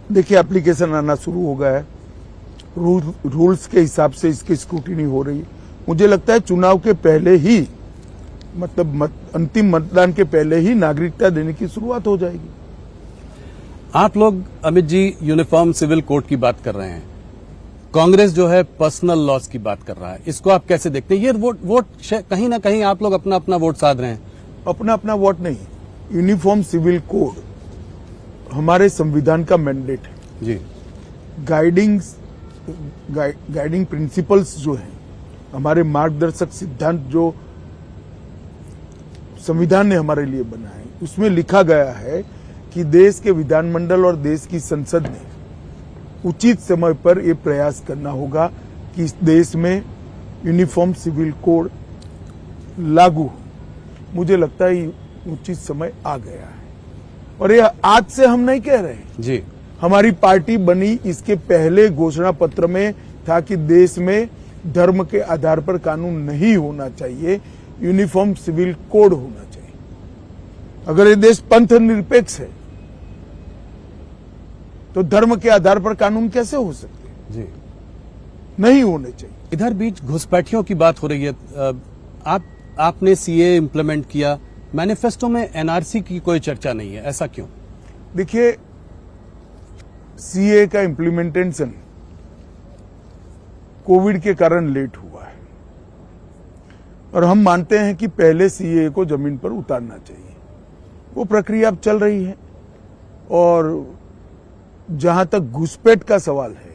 देखिए, एप्लीकेशन आना शुरू हो गया है। रूल्स के हिसाब से इसकी स्क्रूटिनी हो रही है। मुझे लगता है चुनाव के पहले ही, मतलब अंतिम मतदान के पहले ही नागरिकता देने की शुरुआत हो जाएगी। आप लोग Amit ji uniform civil code की बात कर रहे हैं, कांग्रेस जो है पर्सनल लॉस की बात कर रहा है, इसको आप कैसे देखते हैं? ये वोट कहीं ना कहीं आप लोग अपना अपना वोट साध रहे हैं। अपना अपना वोट नहीं, यूनिफॉर्म सिविल कोड हमारे संविधान का मैंडेट है जी। गाइडिंग प्रिंसिपल्स जो है, हमारे मार्गदर्शक सिद्धांत जो संविधान ने हमारे लिए बनाए, उसमें लिखा गया है कि देश के विधानमंडल और देश की संसद ने उचित समय पर यह प्रयास करना होगा कि इस देश में यूनिफॉर्म सिविल कोड लागू हो। मुझे लगता है उचित समय आ गया है, और ये आज से हम नहीं कह रहे जी। हमारी पार्टी बनी इसके पहले घोषणा पत्र में था कि देश में धर्म के आधार पर कानून नहीं होना चाहिए, यूनिफॉर्म सिविल कोड होना चाहिए। अगर ये देश पंथ निरपेक्ष है तो धर्म के आधार पर कानून कैसे हो सकते हैं? जी, नहीं होने चाहिए। इधर बीच घुसपैठियों की बात हो रही है। आपने सीए इम्प्लीमेंट किया, मैनिफेस्टो में एनआरसी की कोई चर्चा नहीं है, ऐसा क्यों? देखिए, सीए का इम्प्लीमेंटेशन कोविड के कारण लेट हुआ है, और हम मानते हैं कि पहले सीए को जमीन पर उतारना चाहिए। वो प्रक्रिया अब चल रही है, और जहां तक घुसपैठ का सवाल है,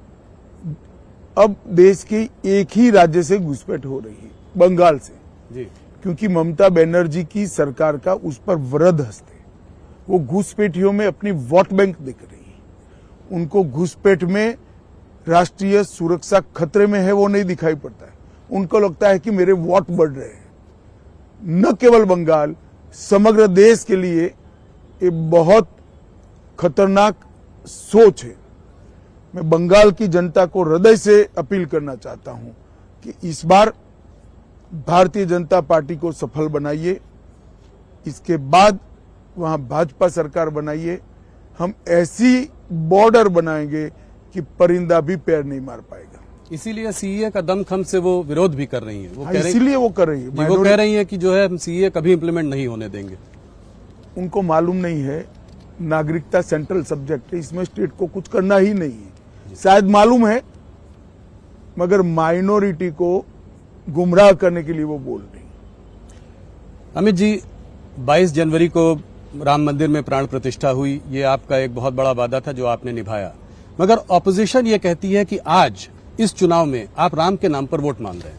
अब देश के एक ही राज्य से घुसपैठ हो रही है, बंगाल से जी। क्योंकि ममता बनर्जी की सरकार का उस पर वरद हस्त है। वो घुसपैठियों में अपनी वोट बैंक दिख रही है। उनको घुसपैठ में राष्ट्रीय सुरक्षा खतरे में है, वो नहीं दिखाई पड़ता है। उनको लगता है कि मेरे वोट बढ़ रहे हैं। न केवल बंगाल, समग्र देश के लिए ये बहुत खतरनाक सोच है। मैं बंगाल की जनता को हृदय से अपील करना चाहता हूं कि इस बार भारतीय जनता पार्टी को सफल बनाइए, इसके बाद वहां भाजपा सरकार बनाइए। हम ऐसी बॉर्डर बनाएंगे कि परिंदा भी पैर नहीं मार पाएगा। इसीलिए सीए का दमखम से वो विरोध भी कर रही है। वो इसीलिए वो कर रही है। वो कह रही है कि जो है हम सीए कभी इंप्लीमेंट नहीं होने देंगे। उनको मालूम नहीं है नागरिकता सेंट्रल सब्जेक्ट है, इसमें स्टेट को कुछ करना ही नहीं है। शायद मालूम है, मगर माइनॉरिटी को गुमराह करने के लिए वो बोल रही। अमित जी, 22 जनवरी को राम मंदिर में प्राण प्रतिष्ठा हुई, ये आपका एक बहुत बड़ा वादा था जो आपने निभाया, मगर ऑपोजिशन ये कहती है कि आज इस चुनाव में आप राम के नाम पर वोट मांग रहे हैं।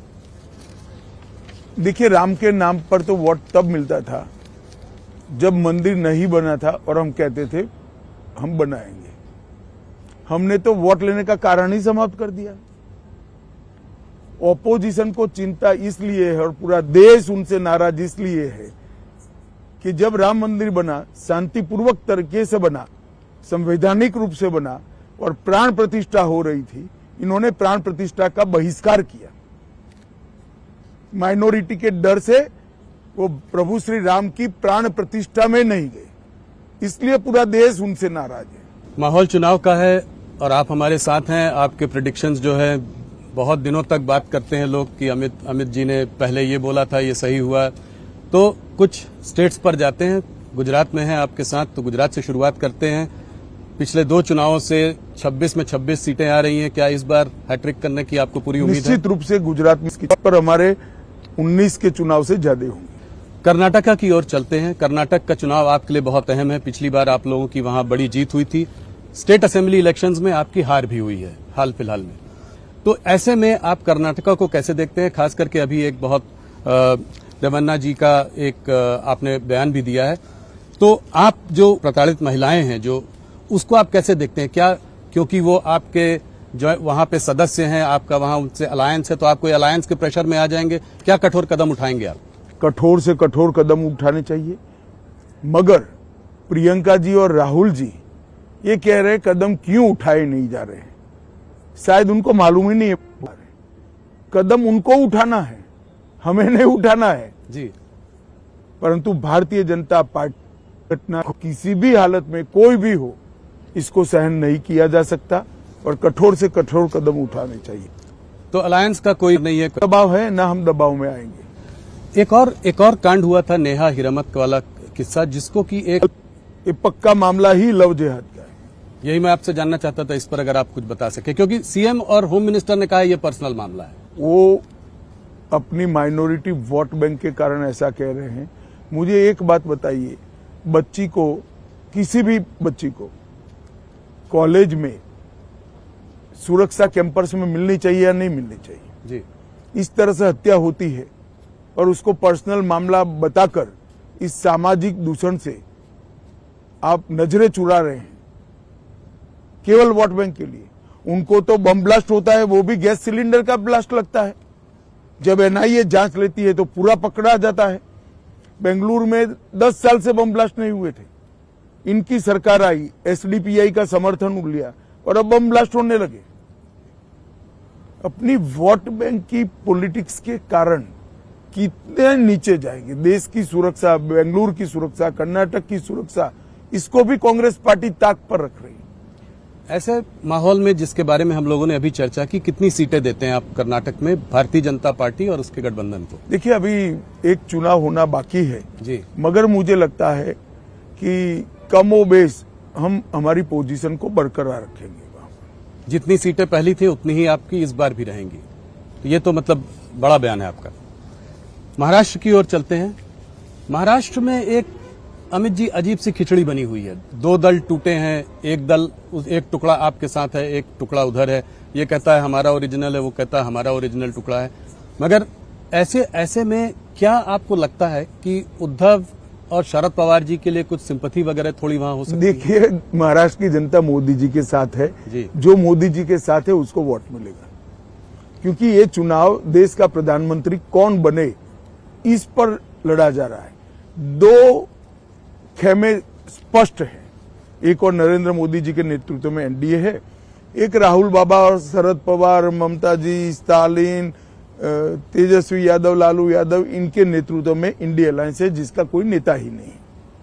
देखिए, राम के नाम पर तो वोट तब मिलता था जब मंदिर नहीं बना था और हम कहते थे हम बनाएंगे। हमने तो वोट लेने का कारण ही समाप्त कर दिया। ऑपोजिशन को चिंता इसलिए है और पूरा देश उनसे नाराज इसलिए है कि जब राम मंदिर बना, शांतिपूर्वक तरीके से बना, संवैधानिक रूप से बना और प्राण प्रतिष्ठा हो रही थी, इन्होंने प्राण प्रतिष्ठा का बहिष्कार किया। माइनॉरिटी के डर से वो प्रभु श्री राम की प्राण प्रतिष्ठा में नहीं गए, इसलिए पूरा देश उनसे नाराज है। माहौल चुनाव का है और आप हमारे साथ हैं। आपके प्रेडिक्शंस जो है, बहुत दिनों तक बात करते हैं लोग कि अमित जी ने पहले ये बोला था, ये सही हुआ। तो कुछ स्टेट्स पर जाते हैं, गुजरात में हैं आपके साथ, तो गुजरात से शुरुआत करते हैं। पिछले 2 चुनावों से 26 में 26 सीटें आ रही हैं, क्या इस बार हैट्रिक करने की आपको पूरी उम्मीद है? निश्चित रूप से गुजरात में पर हमारे 19 के चुनाव से ज्यादा होंगे। कर्नाटका की ओर चलते हैं। कर्नाटक का चुनाव आपके लिए बहुत अहम है। पिछली बार आप लोगों की वहां बड़ी जीत हुई थी। स्टेट असेंबली इलेक्शंस में आपकी हार भी हुई है हाल फिलहाल में। तो ऐसे में आप कर्नाटका को कैसे देखते हैं? खास करके अभी एक बहुत देवन्ना जी का एक आपने बयान भी दिया है, तो आप जो प्रताड़ित महिलाएं हैं जो, उसको आप कैसे देखते हैं? क्या क्योंकि वो आपके जो वहां पे सदस्य हैं, आपका वहां उनसे अलायंस है, तो आप कोई अलायंस के प्रेशर में आ जाएंगे? क्या कठोर कदम उठाएंगे आप? कठोर से कठोर कदम उठाने चाहिए, मगर प्रियंका जी और राहुल जी ये कह रहे कदम क्यों उठाए नहीं जा रहे हैं। शायद उनको मालूम ही नहीं है। कदम उनको उठाना है, हमें नहीं उठाना है जी। परंतु भारतीय जनता पार्टी घटना किसी भी हालत में कोई भी हो, इसको सहन नहीं किया जा सकता और कठोर से कठोर कदम उठाने चाहिए। तो अलायंस का कोई नहीं है, दबाव है ना, हम दबाव में आएंगे। एक और कांड हुआ था नेहा हिरामत वाला किस्सा, जिसको कि ये पक्का मामला ही लव जिहाद का है। यही मैं आपसे जानना चाहता था, इस पर अगर आप कुछ बता सके, क्योंकि सीएम और होम मिनिस्टर ने कहा ये पर्सनल मामला है। वो अपनी माइनॉरिटी वोट बैंक के कारण ऐसा कह रहे हैं। मुझे एक बात बताइए, बच्ची को, किसी भी बच्ची को कॉलेज में सुरक्षा कैंपस में मिलनी चाहिए या नहीं मिलनी चाहिए? जी। इस तरह से हत्या होती है और उसको पर्सनल मामला बताकर इस सामाजिक दूषण से आप नजरें चुरा रहे हैं केवल वोट बैंक के लिए। उनको तो बम ब्लास्ट होता है, वो भी गैस सिलेंडर का ब्लास्ट लगता है। जब एनआईए जांच लेती है तो पूरा पकड़ा जाता है। बेंगलुरु में 10 साल से बम ब्लास्ट नहीं हुए थे। इनकी सरकार आई, एसडीपीआई का समर्थन लिया और अब बम ब्लास्ट होने लगे। अपनी वोट बैंक की पॉलिटिक्स के कारण कितने नीचे जाएंगे। देश की सुरक्षा, बेंगलुरु की सुरक्षा, कर्नाटक की सुरक्षा, इसको भी कांग्रेस पार्टी ताक पर रख रही है। ऐसे माहौल में जिसके बारे में हम लोगों ने अभी चर्चा की, कितनी सीटें देते हैं आप कर्नाटक में भारतीय जनता पार्टी और उसके गठबंधन को? देखिए, अभी एक चुनाव होना बाकी है जी, मगर मुझे लगता है कि कमोबेश हम हमारी पोजीशन को बरकरार रखेंगे। जितनी सीटें पहली थी उतनी ही आपकी इस बार भी रहेंगी। तो ये तो मतलब बड़ा बयान है आपका। महाराष्ट्र की ओर चलते हैं। महाराष्ट्र में एक अमित जी अजीब सी खिचड़ी बनी हुई है। 2 दल टूटे हैं, एक टुकड़ा आपके साथ है, एक टुकड़ा उधर है। ये कहता है हमारा ओरिजिनल है, वो कहता है हमारा ओरिजिनल टुकड़ा है। मगर ऐसे में क्या आपको लगता है कि उद्धव और शरद पवार जी के लिए कुछ सिंपैथी वगैरह थोड़ी वहां हो सकती है? देखिए, महाराष्ट्र की जनता मोदी जी के साथ है जी। जो जो मोदी जी के साथ है उसको वोट मिलेगा, क्योंकि ये चुनाव देश का प्रधानमंत्री कौन बने इस पर लड़ा जा रहा है। 2 खेमे स्पष्ट है। एक और नरेंद्र मोदी जी के नेतृत्व में एनडीए है, एक राहुल बाबा और शरद पवार, ममता जी, स्टालिन, तेजस्वी यादव, लालू यादव, इनके नेतृत्व में इंडिया अलायंस है जिसका कोई नेता ही नहीं।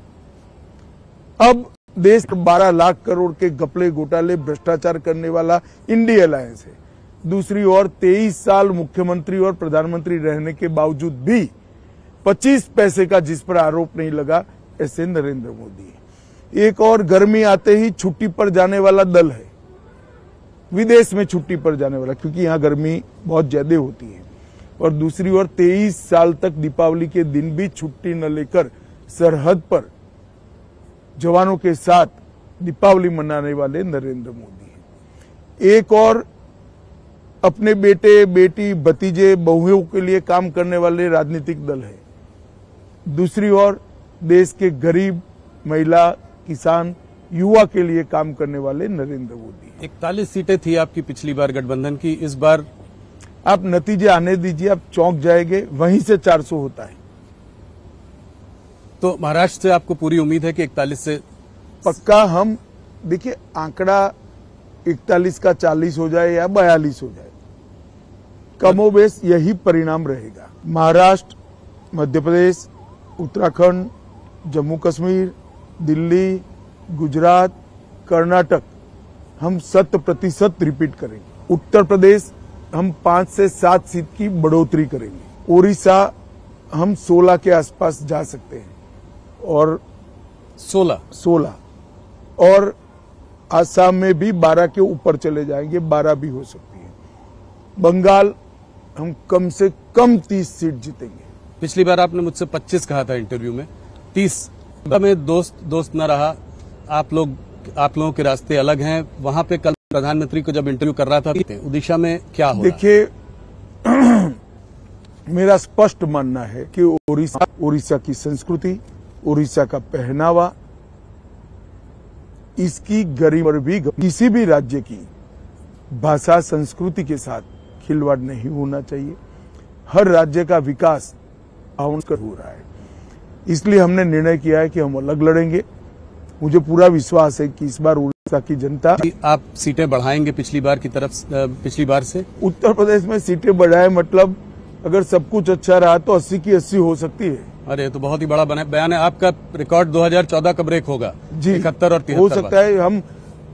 अब देश 12 लाख करोड़ के घपले घोटाले भ्रष्टाचार करने वाला इंडिया अलायंस है। दूसरी ओर 23 साल मुख्यमंत्री और प्रधानमंत्री रहने के बावजूद भी 25 पैसे का जिस पर आरोप नहीं लगा, ऐसे नरेंद्र मोदी है। एक और गर्मी आते ही छुट्टी पर जाने वाला दल है, विदेश में छुट्टी पर जाने वाला, क्योंकि यहाँ गर्मी बहुत ज्यादा होती है। और दूसरी ओर 23 साल तक दीपावली के दिन भी छुट्टी न लेकर सरहद पर जवानों के साथ दीपावली मनाने वाले नरेंद्र मोदी हैं। एक और अपने बेटे, बेटी, भतीजे, बहुओं के लिए काम करने वाले राजनीतिक दल है। दूसरी ओर देश के गरीब, महिला, किसान, युवा के लिए काम करने वाले नरेंद्र मोदी। 41 सीटें थी आपकी पिछली बार गठबंधन की, इस बार आप नतीजे आने दीजिए, आप चौंक जाएंगे। वहीं से 400 होता है। तो महाराष्ट्र से आपको पूरी उम्मीद है कि 41 से पक्का हम, देखिए, आंकड़ा 41 का 40 हो जाए या 42 हो जाए, कमोबेश यही परिणाम रहेगा। महाराष्ट्र, मध्य प्रदेश, उत्तराखंड, जम्मू कश्मीर, दिल्ली, गुजरात, कर्नाटक हम 100% रिपीट करेंगे। उत्तर प्रदेश हम 5 से 7 सीट की बढ़ोतरी करेंगे। ओडिशा हम 16 के आसपास जा सकते हैं और 16 और आसाम में भी 12 के ऊपर चले जाएंगे, 12 भी हो सकती है। बंगाल हम कम से कम 30 सीट जीतेंगे। पिछली बार आपने मुझसे 25 कहा था इंटरव्यू में, 30 में दोस्त न रहा। आप लोगों के रास्ते अलग हैं। वहां पे कल प्रधानमंत्री को जब इंटरव्यू कर रहा था, ओडिशा में क्या हो रहा है? देखिए, मेरा स्पष्ट मानना है कि ओडिशा की संस्कृति, ओडिशा का पहनावा, इसकी गरिमा भी किसी भी राज्य की भाषा, संस्कृति के साथ खिलवाड़ नहीं होना चाहिए। हर राज्य का विकास आवश्यक हो रहा है, इसलिए हमने निर्णय किया है कि हम अलग लड़ेंगे। मुझे पूरा विश्वास है कि इस बार उड़ीसा की जनता, आप सीटें बढ़ाएंगे पिछली बार से? उत्तर प्रदेश में सीटें बढ़ाए मतलब अगर सब कुछ अच्छा रहा तो 80 की 80 हो सकती है। अरे, तो बहुत ही बड़ा बयान है आपका। रिकॉर्ड 2014 का ब्रेक होगा जी, 71 और 73 हो सकता है। हम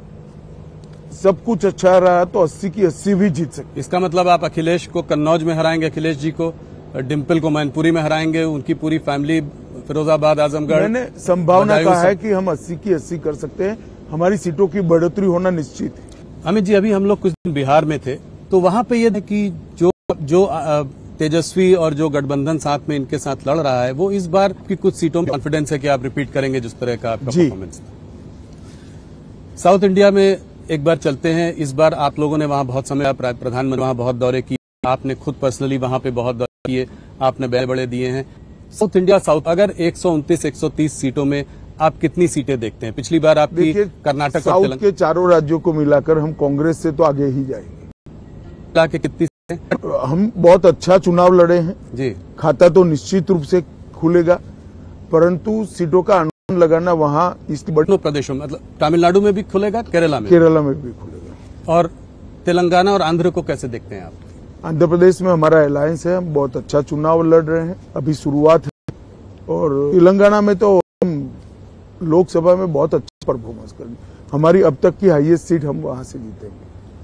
सब कुछ अच्छा रहा तो 80 की 80 भी जीत सकते। इसका मतलब आप अखिलेश को कन्नौज में हराएंगे, अखिलेश जी को, डिम्पल को मैनपुरी में हराएंगे, उनकी पूरी फैमिली फिरोजाबाद, आजमगढ़। मैंने संभावना कहा है कि हम 80 की 80 कर सकते हैं, हमारी सीटों की बढ़ोतरी होना निश्चित है। अमित जी, अभी हम लोग कुछ दिन बिहार में थे तो वहां पे ये कि जो तेजस्वी और जो गठबंधन साथ में इनके साथ लड़ रहा है, वो इस बार की कुछ सीटों में कॉन्फिडेंस है कि आप रिपीट करेंगे जिस तरह का आपका परफॉर्मेंस। साउथ इंडिया में एक बार चलते हैं। इस बार आप लोगों ने वहां बहुत समय, प्रधानमंत्री वहां बहुत दौरे किए, आपने खुद पर्सनली वहां पे बहुत दौरे किए, आपने बड़े दिए हैं। साउथ इंडिया, अगर 129-130 सीटों में आप कितनी सीटें देखते हैं? पिछली बार आपकी कर्नाटक और साउथ के चारों राज्यों को मिलाकर हम कांग्रेस से तो आगे ही जाएंगे। के कितनी सीटें? हम बहुत अच्छा चुनाव लड़े हैं जी। खाता तो निश्चित रूप से खुलेगा, परंतु सीटों का अनुमान लगाना वहाँ इसकी बड़ी प्रदेशों, मतलब तमिलनाडु में भी खुलेगा, केरला में भी खुलेगा। और तेलंगाना और आंध्र को कैसे देखते हैं आप? आंध्र प्रदेश में हमारा अलायंस है, हम बहुत अच्छा चुनाव लड़ रहे हैं, अभी शुरुआत है। और तेलंगाना में तो हम लोकसभा में बहुत अच्छा परफॉर्मेंस करेंगे, हमारी अब तक की हाईएस्ट सीट हम वहां से जीतेंगे।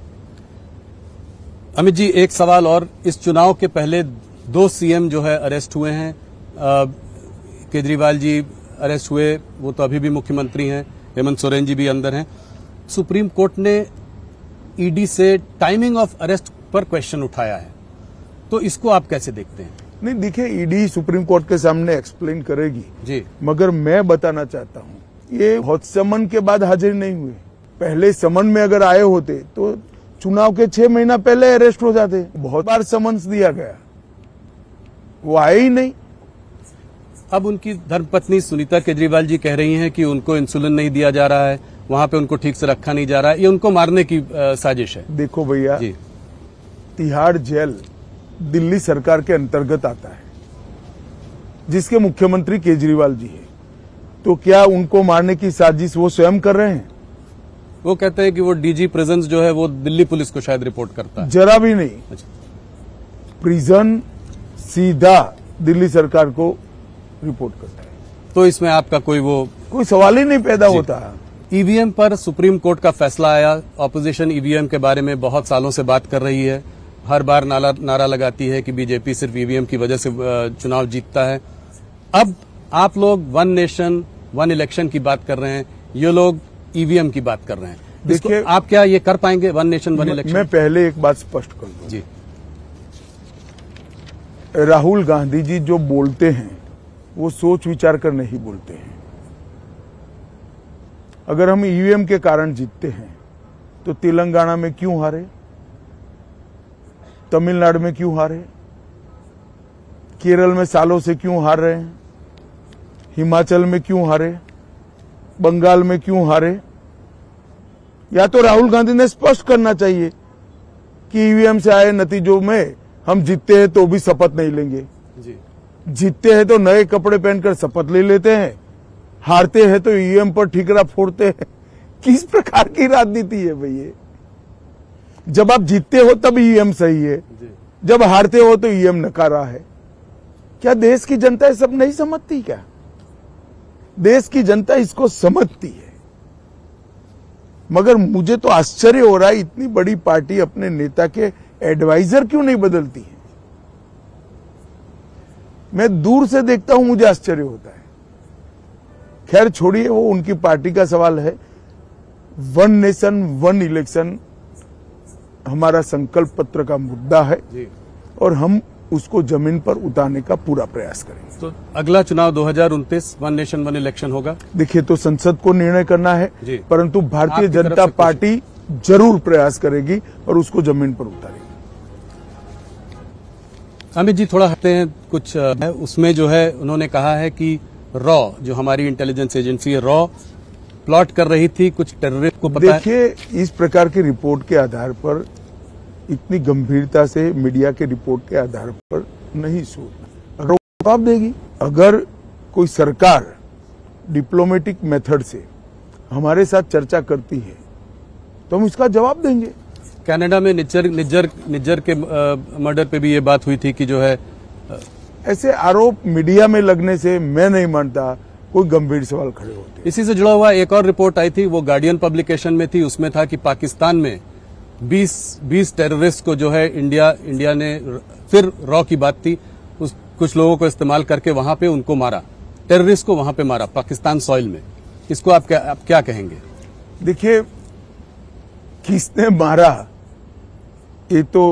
अमित जी, एक सवाल और, इस चुनाव के पहले 2 सीएम जो है अरेस्ट हुए हैं। केजरीवाल जी अरेस्ट हुए, वो तो अभी भी मुख्यमंत्री हैं, हेमंत सोरेन जी भी अंदर हैं। सुप्रीम कोर्ट ने ईडी से टाइमिंग ऑफ अरेस्ट पर क्वेश्चन उठाया है, तो इसको आप कैसे देखते हैं? नहीं, देखिए, ईडी सुप्रीम कोर्ट के सामने एक्सप्लेन करेगी जी, मगर मैं बताना चाहता हूं, ये हौत समन के बाद हाजिर नहीं हुए। पहले समन में अगर आए होते तो चुनाव के 6 महीना पहले अरेस्ट हो जाते। बहुत बार समन्स दिया गया, वो आए ही नहीं। अब उनकी धर्मपत्नी सुनीता केजरीवाल जी कह रही हैं कि उनको इंसुलिन नहीं दिया जा रहा है, वहां पे उनको ठीक से रखा नहीं जा रहा है, ये उनको मारने की साजिश है। देखो भैया, जी, तिहाड़ जेल दिल्ली सरकार के अंतर्गत आता है, जिसके मुख्यमंत्री केजरीवाल जी है, तो क्या उनको मारने की साजिश वो स्वयं कर रहे हैं? वो कहते हैं कि वो डीजी प्रिजन जो है वो दिल्ली पुलिस को शायद रिपोर्ट करता है। जरा भी नहीं। अच्छा। प्रिजन सीधा दिल्ली सरकार को रिपोर्ट करता है, तो इसमें आपका कोई सवाल ही नहीं पैदा होता। ईवीएम पर सुप्रीम कोर्ट का फैसला आया, ऑपोजिशन ईवीएम के बारे में बहुत सालों से बात कर रही है, हर बार नारा लगाती है कि बीजेपी सिर्फ ईवीएम की वजह से चुनाव जीतता है। अब आप लोग 1 नेशन 1 इलेक्शन की बात कर रहे हैं, ये लोग ईवीएम की बात कर रहे हैं। देखिए, आप क्या ये कर पाएंगे 1 नेशन 1 इलेक्शन? मैं पहले एक बात स्पष्ट कर दूं जी, राहुल गांधी जी जो बोलते हैं वो सोच विचार कर नहीं बोलते हैं। अगर हम ईवीएम के कारण जीतते हैं तो तेलंगाना में क्यों हारे, तमिलनाडु में क्यों हारे, केरल में सालों से क्यों हार रहे हैं, हिमाचल में क्यों हारे, बंगाल में क्यों हारे? या तो राहुल गांधी ने स्पष्ट करना चाहिए कि ईवीएम से आए नतीजों में हम जीतते हैं तो भी शपथ नहीं लेंगे, जी, जीतते हैं तो नए कपड़े पहनकर शपथ ले लेते हैं, हारते हैं तो ईवीएम पर ठीकरा फोड़ते हैं। किस प्रकार की राजनीति है भैया? जब आप जीतते हो तब ईवीएम सही है, जब हारते हो तो ईवीएम नकारा है। क्या देश की जनता ये सब नहीं समझती? क्या देश की जनता इसको समझती है? मगर मुझे तो आश्चर्य हो रहा है, इतनी बड़ी पार्टी अपने नेता के एडवाइजर क्यों नहीं बदलती है? मैं दूर से देखता हूं, मुझे आश्चर्य होता है। खैर छोड़िए, वो उनकी पार्टी का सवाल है। 1 नेशन 1 इलेक्शन हमारा संकल्प पत्र का मुद्दा है और हम उसको जमीन पर उतारने का पूरा प्रयास करेंगे। तो अगला चुनाव 2029 1 नेशन 1 इलेक्शन होगा। देखिए, तो संसद को निर्णय करना है, परंतु भारतीय जनता पार्टी जरूर प्रयास करेगी और उसको जमीन पर उतारेगी। अमित जी, थोड़ा हटते हैं कुछ, उसमें जो है उन्होंने कहा है कि रॉ, जो हमारी इंटेलिजेंस एजेंसी है, रॉ प्लॉट कर रही थी कुछ टेररिस्ट को। पता देखिए, इस प्रकार की रिपोर्ट के आधार पर, इतनी गंभीरता से मीडिया के रिपोर्ट के आधार पर नहीं सोचना। अगर वो जवाब देगी, अगर कोई सरकार डिप्लोमेटिक मेथड से हमारे साथ चर्चा करती है तो हम इसका जवाब देंगे। कनाडा में निज्जर के मर्डर पे भी ये बात हुई थी कि जो है, ऐसे आरोप मीडिया में लगने से मैं नहीं मानता कोई गंभीर सवाल खड़े होते। इसी से जुड़ा हुआ एक और रिपोर्ट आई थी, वो गार्डियन पब्लिकेशन में थी। उसमें था कि पाकिस्तान में 20 टेररिस्ट को जो है इंडिया ने, फिर रॉ की बात थी, कुछ लोगों को इस्तेमाल करके वहां पे उनको मारा, टेररिस्ट को वहां पे मारा पाकिस्तान सॉइल में। इसको आप क्या कहेंगे? देखिए, किसने मारा ये तो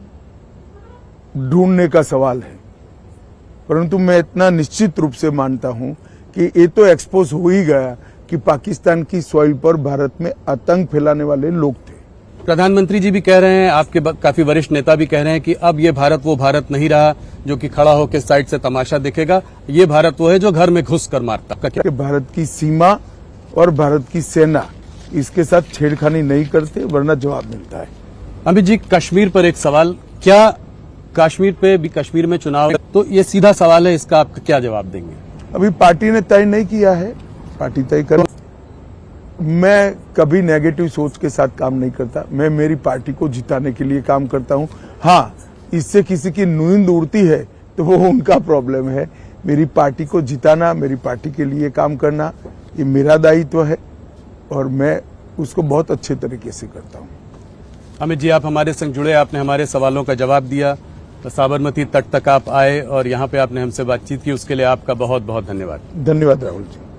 ढूंढने का सवाल है, परंतु मैं इतना निश्चित रूप से मानता हूं कि ये तो एक्सपोज हो ही गया कि पाकिस्तान की सॉइल पर भारत में आतंक फैलाने वाले लोग थे। प्रधानमंत्री जी भी कह रहे हैं, आपके काफी वरिष्ठ नेता भी कह रहे हैं कि अब ये भारत वो भारत नहीं रहा जो कि खड़ा होकर साइड से तमाशा देखेगा। ये भारत वो है जो घर में घुस कर मारता। क्या भारत की सीमा और भारत की सेना इसके साथ छेड़खानी नहीं करते, वरना जवाब मिलता है। अमित जी, कश्मीर पर एक सवाल, क्या कश्मीर पे भी, कश्मीर में चुनाव, तो ये सीधा सवाल है, इसका आप क्या जवाब देंगे? अभी पार्टी ने तय नहीं किया है, पार्टी तय कर। मैं कभी नेगेटिव सोच के साथ काम नहीं करता, मैं मेरी पार्टी को जिताने के लिए काम करता हूं। हाँ, इससे किसी की नींद उड़ती है तो वो उनका प्रॉब्लम है। मेरी पार्टी को जिताना, मेरी पार्टी के लिए काम करना, ये मेरा दायित्व है और मैं उसको बहुत अच्छे तरीके से करता हूं। अमित जी, आप हमारे संग जुड़े, आपने हमारे सवालों का जवाब दिया, साबरमती तट तक आप आए और यहाँ पे आपने हमसे बातचीत की, उसके लिए आपका बहुत बहुत धन्यवाद। धन्यवाद राहुल जी।